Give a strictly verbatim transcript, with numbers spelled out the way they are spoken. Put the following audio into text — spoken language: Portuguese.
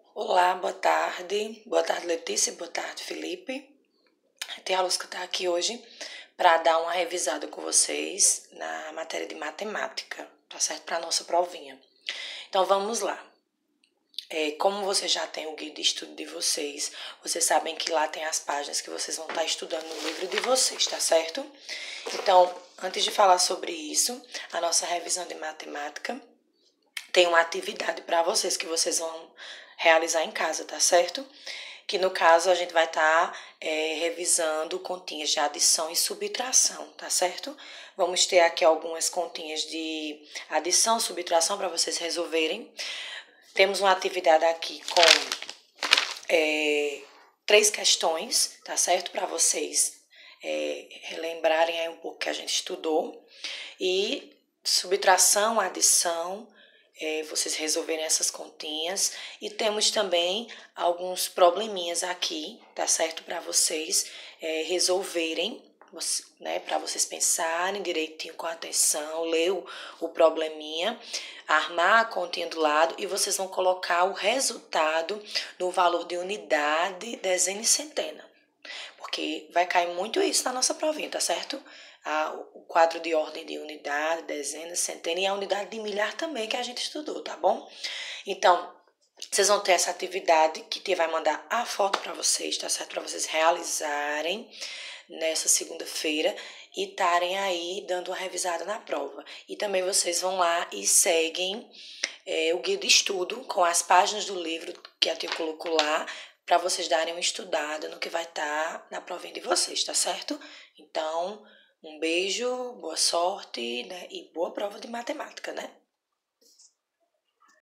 Olá, boa tarde. Boa tarde, Letícia. Boa tarde, Felipe. Tem a Luz que está aqui hoje para dar uma revisada com vocês na matéria de matemática, tá certo? Para a nossa provinha. Então vamos lá. É, como vocês já têm o guia de estudo de vocês, vocês sabem que lá tem as páginas que vocês vão estar estudando no livro de vocês, tá certo? Então, antes de falar sobre isso, a nossa revisão de matemática tem uma atividade para vocês que vocês vão realizar em casa, tá certo? Que no caso a gente vai estar tá, é, revisando continhas de adição e subtração, tá certo? Vamos ter aqui algumas continhas de adição, subtração para vocês resolverem. Temos uma atividade aqui com é, três questões, tá certo? Para vocês é, relembrarem aí um pouco que a gente estudou. E subtração, adição, É, vocês resolverem essas continhas. E temos também alguns probleminhas aqui, tá certo? Para vocês é, resolverem, né? Para vocês pensarem direitinho com atenção, ler o, o probleminha, armar a continha do lado e vocês vão colocar o resultado no valor de unidade, dezena e centena. Porque vai cair muito isso na nossa provinha, tá certo? Ah, o quadro de ordem de unidade, dezena, centena e a unidade de milhar também que a gente estudou, tá bom? Então, vocês vão ter essa atividade que te vai mandar a foto para vocês, tá certo? Para vocês realizarem nessa segunda-feira e estarem aí dando uma revisada na prova. E também vocês vão lá e seguem é, o guia de estudo com as páginas do livro que a tia colocou lá, para vocês darem uma estudada no que vai estar na provinha de vocês, tá certo? Então, um beijo, boa sorte, né? E boa prova de matemática, né?